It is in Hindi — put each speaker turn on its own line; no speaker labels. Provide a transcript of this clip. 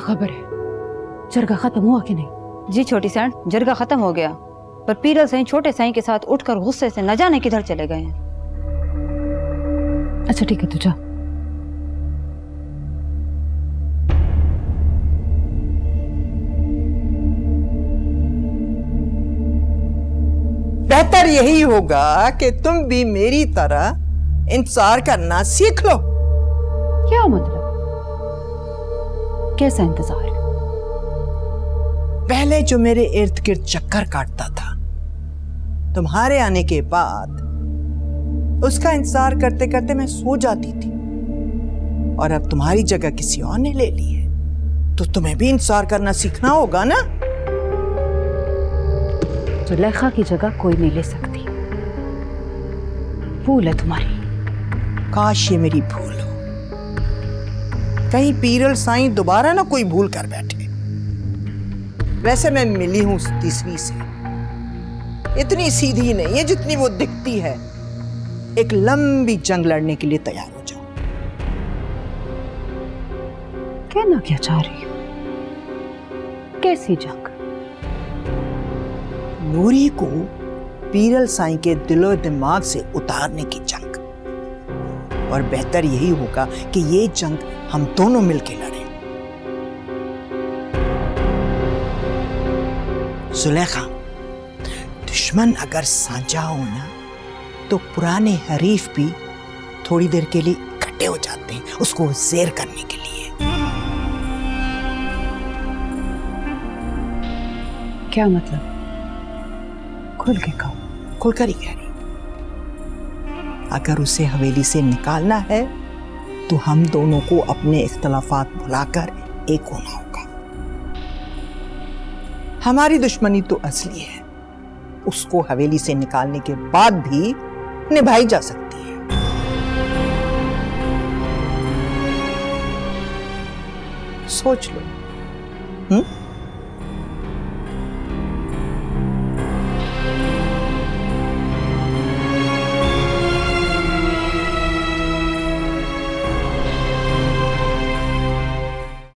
खबर है, जरगा खत्म हुआ कि नहीं?
जी छोटी सैन, जरगा खत्म हो गया, पर पीरल साईं छोटे साईं के साथ उठकर गुस्से से न जाने किधर चले गए हैं।
अच्छा ठीक है, तू जा।
बेहतर यही होगा कि तुम भी मेरी तरह इंतजार करना सीख लो।
क्या मतलब? कैसा इंतजार?
पहले जो मेरे इर्द गिर्द चक्कर काटता था, तुम्हारे आने के बाद उसका इंतजार करते करते मैं सो जाती थी, और अब तुम्हारी जगह किसी और ने ले ली है, तो तुम्हें भी इंतजार करना सीखना होगा ना।
जुलेखा की जगह कोई नहीं ले सकती, भूल है तुम्हारी।
काश ये मेरी भूल हो, कहीं पीरल साईं दोबारा ना कोई भूल कर बैठे। वैसे मैं मिली हूं उस तीसरी से, इतनी सीधी नहीं है जितनी वो दिखती है। एक लंबी जंग लड़ने के लिए तैयार हो जाओ।
कहना क्या चाह रही हो? कैसी जंग?
नूरी को पीरल साईं के दिलो दिमाग से उतारने की जंग। और बेहतर यही होगा कि ये जंग हम दोनों मिलकर लड़ें। जुलेखा, दुश्मन अगर साझा हो ना, तो पुराने हरीफ भी थोड़ी देर के लिए इकट्ठे हो जाते हैं उसको ज़ेर करने के लिए।
क्या मतलब? खुल के कहो।
खुलकर ही कह रही। अगर उसे हवेली से निकालना है तो हम दोनों को अपने इख्तलाफात भुलाकर एक होना होगा। हमारी दुश्मनी तो असली है, उसको हवेली से निकालने के बाद भी निभाई जा सकती है। सोच लो।